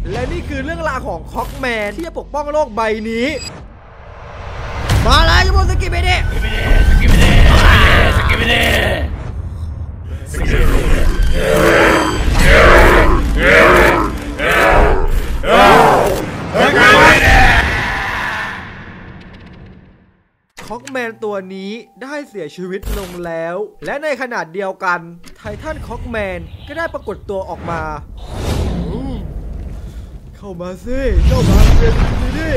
และนี่คือเรื่องราวของค็อกแมนที่จะปกป้องโลกใบนี้มาเลยทุกคนสกิปไปดิค็อกแมนตัวนี้ได้เสียชีวิตลงแล้วและในขณะเดียวกันไททันค็อกแมนก็ได้ปรากฏตัวออกมาเข้ามาสิเข้ามาเป็นดิ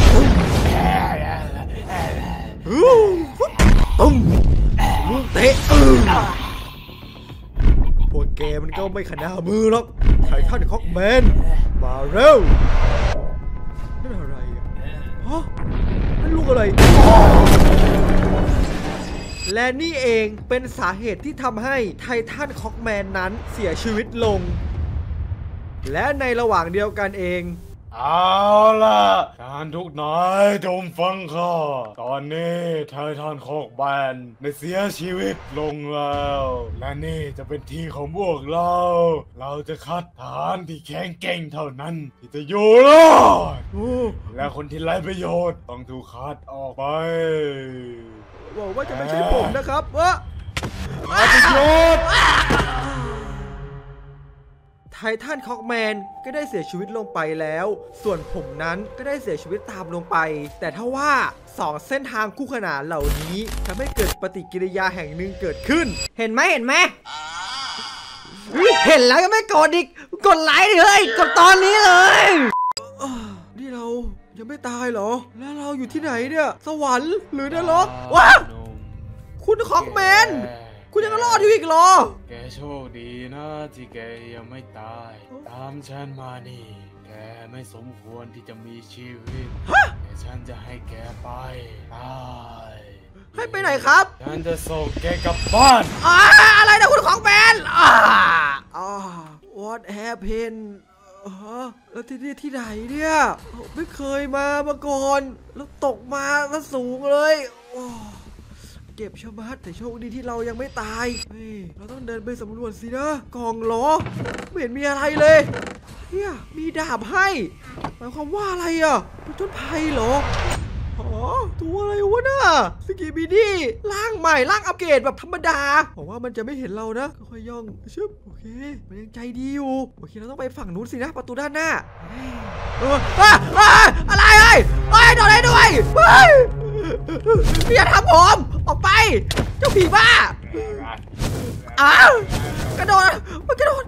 ลูกเตะพวกแกมันก็ไม่ขนามือหรอกไททันค็อกแมนมาเร็วนั่นอะไรอ่ะฮะนั่นลูกอะไรและนี่เองเป็นสาเหตุที่ทำให้ไททันค็อกแมนนั้นเสียชีวิตลงและในระหว่างเดียวกันเองเอาล่ะท่านทุกนายจงฟังข้าตอนนี้ไททันค็อกแมนได้เสียชีวิตลงแล้วและนี่จะเป็นที่ของพวกเราจะคัดทหารที่แข็งเก่งเท่านั้นที่จะอยู่รอดและคนที่ไร้ประโยชน์ต้องถูกคัดออกไปบอกว่าจะไม่ใช่ผมนะครับประโยชน์ไททันค็อกแมนก็ได้เสียชีวิตลงไปแล้วส่วนผมนั้นก็ได้เสียชีวิตตามลงไปแต่ถ้าว่า2เส้นทางคู่ขนานเหล่านี้ทำให้เกิดปฏิกิริยาแห่งหนึ่งเกิดขึ้นเห็นไหมเห็นแล้วยังไม่กดอีกกดไลค์เลยกดตอนนี้เลยนี่เรายังไม่ตายเหรอแล้วเราอยู่ที่ไหนเนี่ยสวรรค์หรือนรกวะคุณค็อกแมนคุณยังรอดอยู่อีกเหรอแกโชคดีนะที่แกยังไม่ตายตามฉันมานี่แกไม่สมควรที่จะมีชีวิตแต่ฉันจะให้แกไปตายให้ไปไหนครับฉันจะส่งแกกลับบ้านอะไรนะคุณค็อกแมนWhat happened แล้วที่ไหนเนี่ยไม่เคยมาก่อนแล้วตกมาแล้วสูงเลยเก็บชะมัดแต่โชคดีที่เรายังไม่ตายเราต้องเดินไปสำรวจสินะกองล้อไม่เห็นมีอะไรเลยเนี่ยมีดาบให้หมายความว่าอะไรอ่ะเป็นต้นไผ่เหรอตัวอะไรวะน่ะสกิบิดี้ร่างใหม่ร่างอัปเกรดแบบธรรมดาบอกว่ามันจะไม่เห็นเรานะค่อยย่องชึบโอเคมันยังใจดีอยู่โอเคเราต้องไปฝั่งนู้นสินะประตูด้านหน้าอะไรโดนอะไรด้วยอย่าทำผมออกไปเจ้าผีบ้ากระโดดมันกระโดด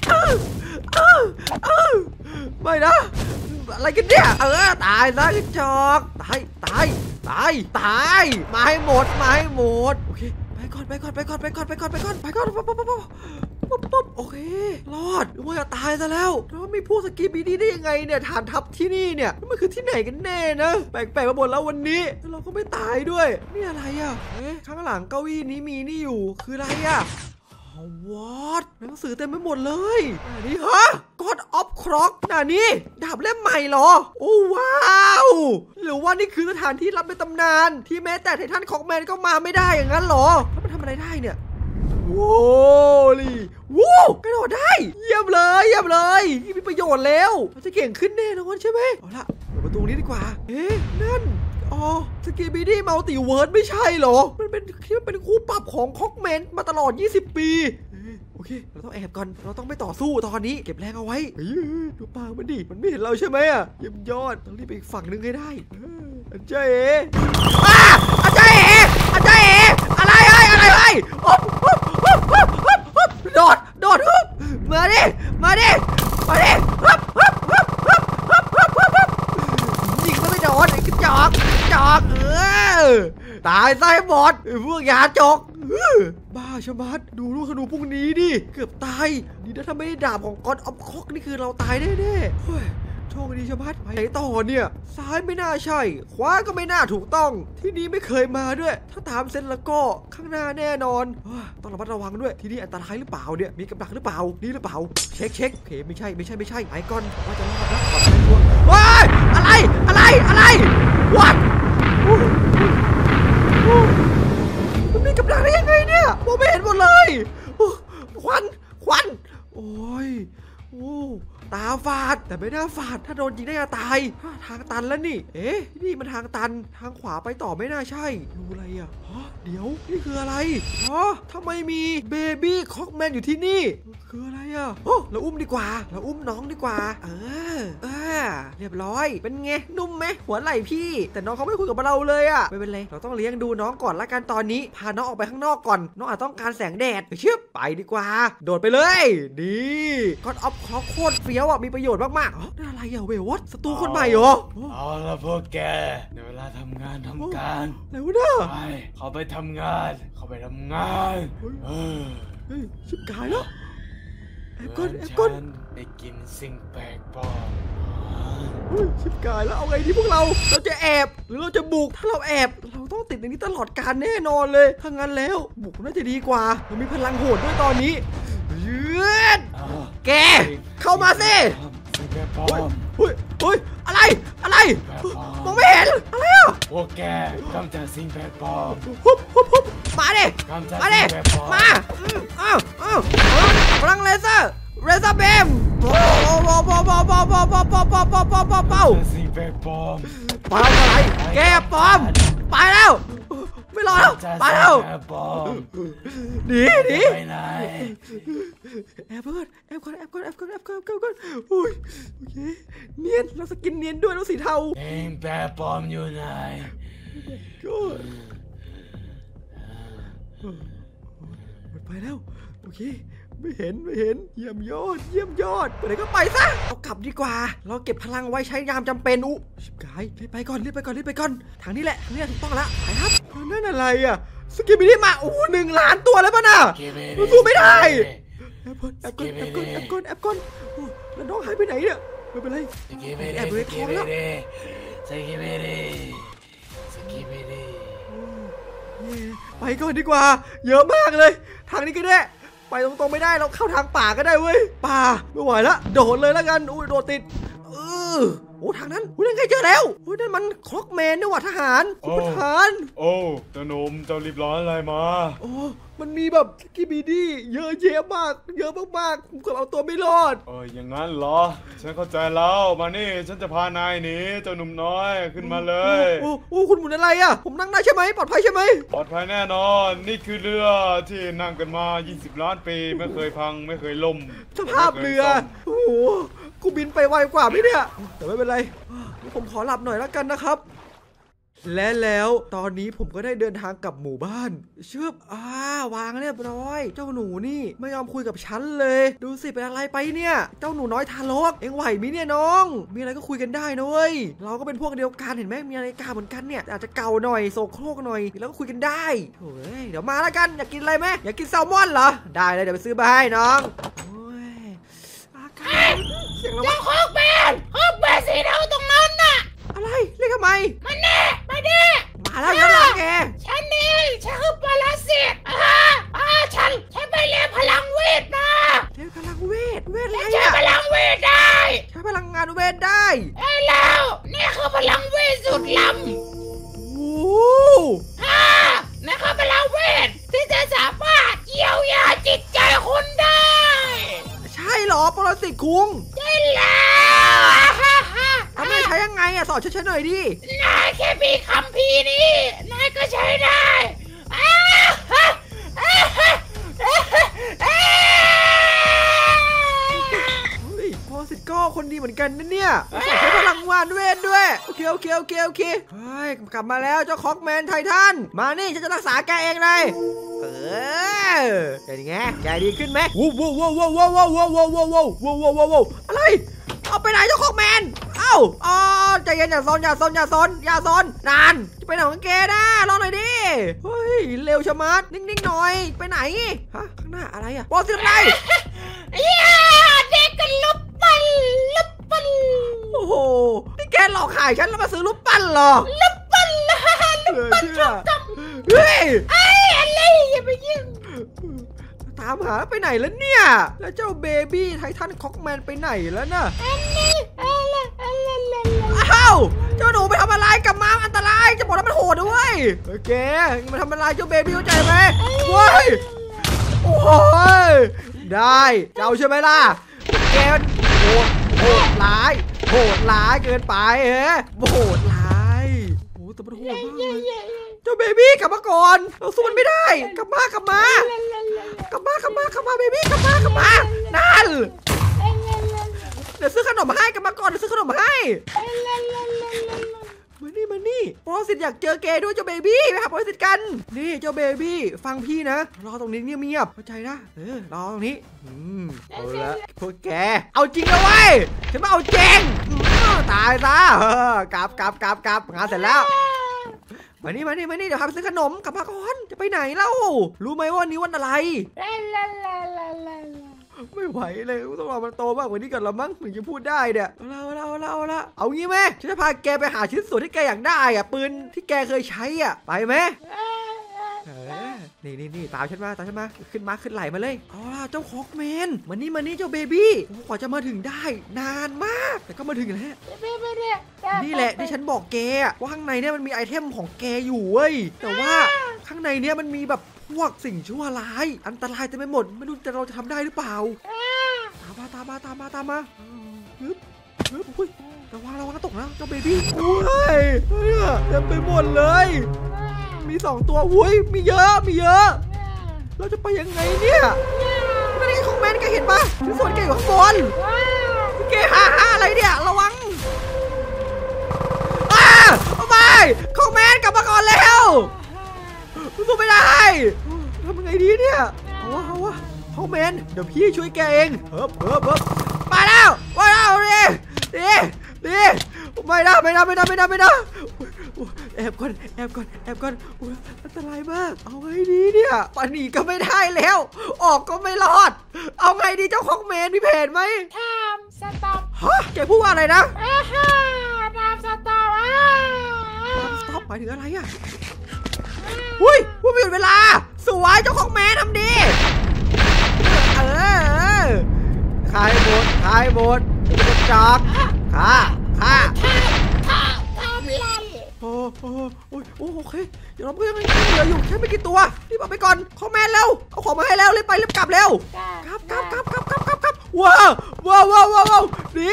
ไม่นะอะไรกันเนี่ยตายซะกระจอกตายมาให้หมดโอเคไปก่อนโอเครอดว่าจะตายซะแล้วแล้วมีผู้สกีบีดีได้ยังไงเนี่ยฐานทัพที่นี่เนี่ยมันคือที่ไหนกันแน่นะแปลกๆมาหมดแล้ววันนี้เราก็ไม่ตายด้วยนี่อะไรอ่ะข้างหลังเก้าอี้นี้มีนี่อยู่คืออะไรอ่ะWhat หนังสือเต็มไปหมดเลยนี่ฮะ God of Clock นี่ดาบเล่มใหม่เหรอโอ้ว้าวหรือว่านี่คือสถานที่ลับในตำนานที่แม้แต่ไททันค็อกแมนก็มาไม่ได้อย่างนั้นเหรอแล้วมันทำอะไรได้เนี่ยว้าวกระโดดได้เยี่ยมเลยนี่มีประโยชน์แล้วมันจะเก่งขึ้นแน่นอนใช่ไหมเอาละเปิดประตูนี้ดีกว่านั่นสกีบีดี้มัลติเวิร์สไม่ใช่เหรอมันเป็นคู่ปรับของค็อกแมนมาตลอด20 ปีโอเคเราต้องแอบก่อนเราต้องไม่ต่อสู้ตอนนี้เก็บแรงเอาไว้ดูปากมันดิมันไม่เห็นเราใช่ไหมเยี่ยมยอดต้องรีบไปอีกฝั่งนึงให้ได้อาจารย์อาจารย์อะไรโดดมาดิยิงก็ไม่โดนกระจอกตายซะให้หมดพวกยาจกบ้าชะมัดดูลูกธนูพวกนี้ดิเกือบตายนี่ถ้าไม่ได้ดาบของGod of Clockนี่คือเราตายแน่ๆโชคดีชะมัดไปไหนต่อเนี่ยซ้ายไม่น่าใช่ขวาก็ไม่น่าถูกต้องที่นี่ไม่เคยมาด้วยถ้าตามเส้นแล้วก็ข้างหน้าแน่นอนต้องระมัดระวังด้วยที่นี่อันตรายหรือเปล่าเนี่ยมีกับดักหรือเปล่านี่หรือเปล่าเช็คโอเคไม่ใช่ไปก่อนว่าจะรอดนะปลอดภัยตัวอะไร What มันมีกับดักได้ยังไงเนี่ยมองไม่เห็นหมดเลยควันโอ้ยตาฝาดแต่ไม่น่าฝาดถ้าโดนยิงได้จะตายทางตันแล้วนี่เอ๊ะนี่มันทางตันทางขวาไปต่อไม่น่าใช่ดูอะไรอ่ะเดี๋ยวนี่คืออะไรทำไมมีเบบี้ค็อกแมนอยู่ที่นี่คืออะไรอ่ะเราอุ้มดีกว่าเราอุ้มน้องดีกว่าเรียบร้อยเป็นไงนุ่มไหมหัวไหล่พี่แต่น้องเขาไม่คุยกับเราเลยอ่ะไม่เป็นไรเราต้องเลี้ยงดูน้องก่อนละกันตอนนี้พาน้องออกไปข้างนอกก่อนน้องอาจต้องการแสงแดดเชื่อไปดีกว่าโดดไปเลยนี่ก็ออฟคล็อกโคตรเฟี้ยวอ่ะมีประโยชน์มากๆนั่นอะไรอ่ะเวลวัตศัตรูคนใหม่เหรอเอาละพวกแกในเวลาทำงานทำการแล้วนะไปเขาไปทำงานชิบกายแล้วแอบก่อนได้กินสิ่งแปลกปลอมชิบกายแล้วเอาไงดีพวกเราจะแอบหรือเราจะบุกถ้าเราแอบเราต้องติดอย่างนี้ตลอดกาลแน่นอนเลยถ้างั้นแล้วบุกน่าจะดีกว่าเรามีพลังโหดด้วยตอนนี้ยืดแกเข้ามาสิเฮ้ยอะไรมองไม่เห็นอะไรอ่ะพวกแกกำจัดสิ่งแปลกปลอมมาดิมาพลังเลเซอร์เบมเป่าสิ่งแปลกปลอมอะไรแกปลอมไปแล้วไม่รอแล้วไปแล้วหนีไปไหนแอบก่อนโอเคเนียนเราสกินเนียนด้วยเราสีเทาสิ่งแปลกปลอมอยู่ไหนไปแล้วโอเคไม่เห็นเยี่ยมยอดไปไหนก็ไปซะเอากลับดีกว่าเราเก็บพลังไว้ใช้ยามจำเป็นชิบกายรีบไปก่อนทางนี้แหละถูกต้องแล้วไปครับนั่นอะไรอ่ะสกิบิดี้มา1 ล้านตัวแล้วป่ะน่ะสู้ไม่ได้แอบก่อนแล้วน้องหายไปไหนเนี่ยไม่เป็นไรแอบเลยท้องแล้วไปก่อนดีกว่าเยอะมากเลยทางนี้ก็ได้ไปตรงๆไม่ได้เราเข้าทางป่าก็ได้เว้ยป่าไม่ไหวแล้วโดดเลยแล้วกันโดดติดทางนั้นนั่นไงเจอแล้วนั่นมันคล็อกแมนนี่หว่าทหารคุณทหารเจ้าหนุ่มเจ้ารีบร้อนอะไรมามันมีแบบสกิบิดี้เยอะแยะมากผมเกือบเอาตัวไม่รอดอย่างนั้นเหรอฉันเข้าใจแล้วมานี่ฉันจะพานายหนีเจ้าหนุ่มน้อยขึ้นมาเลยคุณหมุนอะไรอ่ะผมนั่งได้ใช่ไหมปลอดภัยใช่ไหมปลอดภัยแน่นอนนี่คือเรือที่นั่งกันมา20 ล้านปีไม่เคยพังไม่เคยล่มสภาพเรือกูบินไปไวกว่าไหมเนี่ยแต่ไม่เป็นไรผมขอหลับหน่อยแล้วกันนะครับและแล้วตอนนี้ผมก็ได้เดินทางกลับหมู่บ้านวางเรียบร้อยเจ้าหนูนี่ไม่ยอมคุยกับฉันเลยดูสิเป็นอะไรไปเนี่ยเจ้าหนูน้อยทารกเอ็งไหวมั้ยเนี่ยน้องมีอะไรก็คุยกันได้นะเว้ยเราก็เป็นพวกเดียวกันเห็นไหมมีนาฬิกาเหมือนกันเนี่ยอาจจะเก่าหน่อยโศกโครกหน่อยแล้วก็คุยกันได้โอ้ยเดี๋ยวมาแล้วกันอยากกินอะไรไหมอยากกินแซลมอนเหรอได้เลยเดี๋ยวไปซื้อมาให้น้องเสียงเราฮอกแบนสีเทาตรงนั้นน่ะอะไรเรียกทำไมมันแน่มาดิมาแล้วยังแกฉันคือปรสิตฉันไปเรียนพลังเวทมาเรียนพลังเวทอะไรใช้พลังเวทได้ใช้พลังงานเวทได้แล้วนี่คือพลังเวทสุดล้ำนี่คือพลังเวทที่จะสามารถเยียวยาจิตใจคุณได้ใช่หรอปรสิตคุงใช่แล้วทำไมใช้ยังไงสอนฉันหน่อยดินายแค่มีคัมภีร์นี้นายก็ใช้ได้ปรสิตก็คนดีเหมือนกันนะเนี่ยใช้พลังวานเวทด้วยโอเคเฮ้ยกลับมาแล้วเจ้าค็อกแมนไททันมานี่ฉันจะรักษาแกเองเลยเป็นไงแกดีขึ้นไหมว้าวอะไรเอาไปไหนเจ้าค็อกแมนใจเย็นอย่าซนนานจะไปไหนของแกนะรอหน่อยดิเฮ้ยเร็วชะมัดนิ่งๆหน่อยไปไหนข้างหน้าอะไรบอสอะไรเด็กกันลุบปั้นโอ้โหนี่แกหลอกขายฉันแล้วมาซื้อลูกปั้นเหรอลุบปั้นจังเฮ้ยอะไรอย่าไปยิงตามหาไปไหนแล้วเนี่ยแล้วเจ้าเบบี้ไททันค็อกแมนไปไหนแล้วน่ะเจ้าหนูไปทำอะไรกับม้าอันตรายจะบอกว่ามันโหดด้วยโอเคมาทำอะไรเจ้าเบบี้เข้าใจไหมว้ายโอ้ยได้เจ้าใช่ไหมล่ะแกโอ้ร้ายเกินไปโหดร้ายโอ้แต่มันโหดมากเลยเจ้าเบบี้กลับมาก่อนเราสู้มันไม่ได้กลับมากลับมาเบบี้กลับมานั่นเดี๋ยวซื้อขนมให้กลับมาก่อนเดี๋ยวซื้อขนมให้มานี่ปรสิตอยากเจอแกด้วยเจ้าเบบี้ไปหาปรสิตกันนี่เจ้าเบบี้ฟังพี่นะรอตรงนี้เงียบเข้าใจนะรอตรงนี้เอาละพวกแกเอาจริงนะเว้ยฉันมาเอาจริงตายซะกลับงานเสร็จแล้วมานี่เดี๋ยวพาไปซื้อขนมกลับมาก่อนจะไปไหนเล่ารู้ไหมว่าวันนี้วันอะไรไม่ไหวเลยต้องรอมันโตมากกว่านี้ก่อนละมั้งถึงจะพูดได้เนี่ยเอางี้ไหมฉันจะพาแกไปหาชิ้นส่วนที่แกอยากได้ปืนที่แกเคยใช้ไปไหมนี่ตามฉันมาขึ้นไหลมาเลยเอาล่ะเจ้าคอกแมนมานี่เจ้าเบบี้กว่าจะมาถึงได้นานมากแต่ก็มาถึงแล้วนี่แหละที่ฉันบอกแกว่าข้างในเนี่ยมันมีไอเทมของแกอยู่เว้ยแต่ว่าข้างในเนี่ยมันมีแบบพวกสิ่งชั่วร้ายอันตรายเต็มไปหมดไม่รู้เราจะทำได้หรือเปล่าตามมาอุ้ยระวังตกนะเจ้าเบบี้อุ้ยเต็มไปหมดเลยมี2ตัวอุ้ยมีเยอะเราจะไปยังไงเนี่ยนั่นไงของแมนแกเห็นปะชิ้นส่วนแกอยู่ข้างบนแกหาอะไรเนี่ยระวังเอาไปของแมนกลับมาก่อนแล้วสู้ไม่ได้ทำยังไงดีเนี่ยเอาวะของแมนเดี๋ยวพี่ช่วยแกเองเฮ้บมาแล้วดิไม่ได้แอบก่อนอันตรายมากเอาไงดีเนี่ยปานีก็ไม่ได้แล้วออกก็ไม่รอดเอาไงดีเจ้าของแมนมีเพจไหมทำสต็อปแกพูดว่าอะไรนะทำสต็อปหมายถึงอะไรอุ้ยพูดไม่หยุดเวลาสวยเจ้าของแมนทำดีขายหมดจะจักฆ่าโอเคเดี๋ยวเราก็ยังเหลืออยู่แค่ไม่กี่ตัวรีบเอาไปก่อนคอมเมนต์แล้วเอาของมาให้แล้วรีบกลับเร็วครับว้าวดี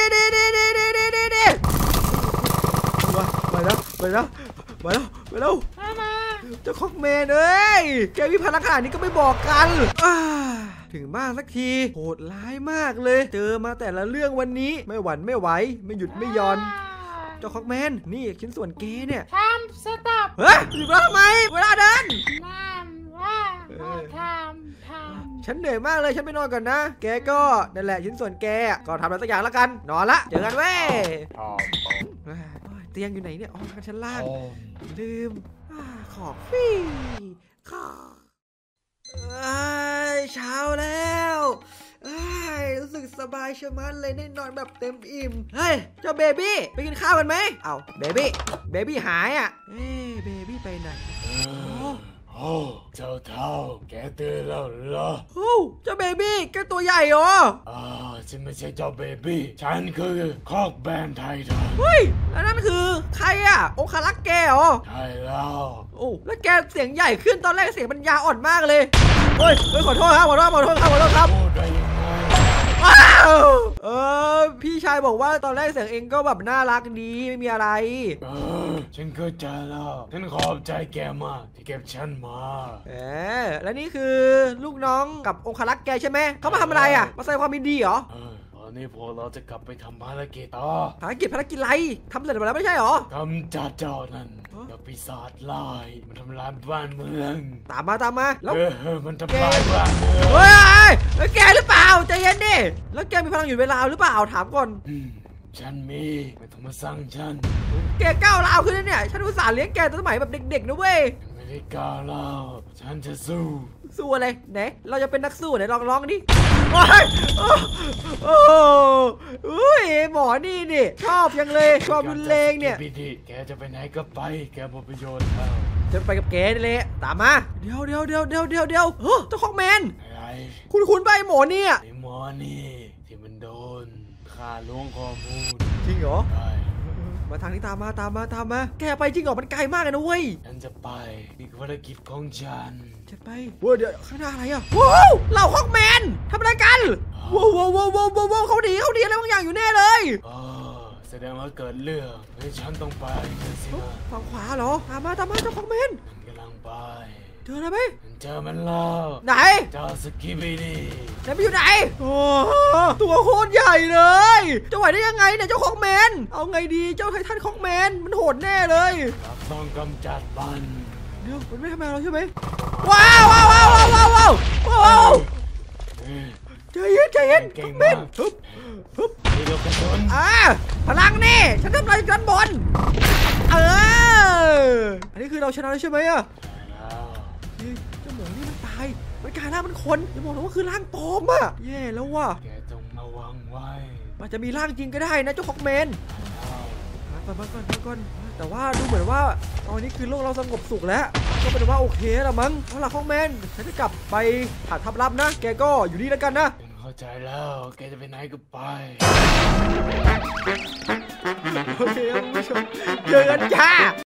มาแล้วเจ้าคอกแมนแกมีพลังขนาดนี้ก็ไม่บอกกันถึงบ้านสักทีโหดร้ายมากเลยเจอมาแต่ละเรื่องวันนี้ไม่หวั่นไม่ไหวไม่หยุดไม่ย่อนเจ้าคอกแมนนี่ชิ้นส่วนแกเนี่ยทำสต็อปอยู่แล้วทำไมเวลาเดินทำฉันเหนื่อยมากเลยฉันไปนอนก่อนนะแกก็นั่นแหละชิ้นส่วนแกก็ทำอะไรสักอย่างแล้วกันนอนละเจอกันเว้ยเตียงอยู่ไหนเนี่ยชั้นล่างลืมขอบฟี่เช้าแล้วรู้สึกสบายชะมัดเลยได้นอนแบบเต็มอิ่มเฮ้ยเจ้าเบบี้ไปกินข้าวกันไหมเอาเบบี้หายเบบี้ไปไหนเจ้าเท่าแกตื่นแล้วเหรอเจ้าเบบี้แกตัวใหญ่เหรอฉันไม่ใช่เจ้าเบบี้ฉันคือคอกแบนไททันเฮ้ยแล้วนั่นคือใครองคารักษ์แกเหรอใช่แล้วแล้วแกเสียงใหญ่ขึ้นตอนแรกเสียงมันยาอ่อนมากเลยเฮ้ยขอโทษครับพูดได้ยังไงพี่ชายบอกว่าตอนแรกเสียงเองก็แบบน่ารักดีไม่มีอะไรฉันเข้าใจแล้วฉันขอบใจแกมากที่เก็บฉันมาแล้วนี่คือลูกน้องกับองครักษ์แกใช่ไหมเขามาทำอะไรมาแสดงความยินดีเหรอตอนนี้พวกเราจะกลับไปทำภารกิจต่อภารกิจอะไรทำเสร็จหมดแล้วไม่ใช่เหรอกำจัดเจ้านั้นกับปีศาจลายมันทำลายบ้านเมืองตามมาแล้วมันทำลายบ้านเมืองแกหรือเปล่าใจเย็นดิแล้วแกมีพลังหยุดเวลาหรือเปล่าถามก่อนฉันมีไม่ต้องมาสั่งฉันแกก้าวร้าวขึ้นเนี่ยฉันอุตส่าห์เลี้ยงแกตั้งแต่สมัยแบบเด็กๆนะเว้ยไม่ได้ก้าวร้าวฉันจะสู้อะไรไหนเราจะเป็นนักสู้ไหนลองดิหมอนี่ชอบยังเลยชอบรุนแรงเนี่ยแกจะไปไหนก็ไปแกหมดประโยชน์แล้วจะไปกับแกนี่แหละตามมาเดี๋ยวเจ้าของแมนอะไรคุณไปหมอนี่หมอนี่ที่มันโดนฆ่าล้วงข้อมูลจริงเหรอมาทางนี้ตามมาแกไปจริงเหรอมันไกลมากเลยนะเว้ยฉันจะไปนี่คือภารกิจของฉันจะไปเดี๋ยวข้างหน้าอะไรว้าวเราฮอกแมนทำอะไรกันว้าวเขาดีอะไรบางอย่างอยู่แน่เลยแสดงว่าเกิดเรื่องเฮ้ยฉันต้องไปสินะฝั่งขวาเหรอตามมาเจ้าของเมนฉันกำลังไปเจอแล้วไหมฉันเจอมันแล้วไหนเจ้าสกิบิดีแล้วมันอยู่ไหนโอ้ตัวโคตรใหญ่เลยจะไหวได้ยังไงเนี่ยเจ้าของเมนเอาไงดีเจ้าไททันของเมนมันโหดแน่เลยเราต้องกำจัดมันเดี๋ยวมันไม่ทำอะไรเราใช่ไหมว้าวว้าวว้าวว้าวว้าวว้าวเฮ้ยใจเย็นใจเย็นเก่งเมมาน กฮึบฮึบมีลูกกระสุนพลังนี่ฉันทำอะไรกันบนอันนี้คือเราชนะแล้วใช่ไหมอะแล้วเฮ้ยเจ้าหมูนี่มันตายมันกลายร่างเป็นคนอย่าบอกนะว่าคือร่างปลอมอะแย่แล้วว่ะแกต้องระวังไว้มันจะมีร่างจริงก็ได้นะเจ้าของเมนแล้วมาก่อนแต่ว่าดูเหมือนว่าตอนนี้คือโลกเราสงบสุขแล้วก็เป็นว่าโอเคแล้วมั้งเอาล่ะของแมนฉันจะกลับไปหาทับลับนะ แกก็อยู่นี่แล้วกันนะฉันเข้าใจแล้วแกจะไปไหนก็ไปโอเคครับคุณผู้ชมเจอกันจ้า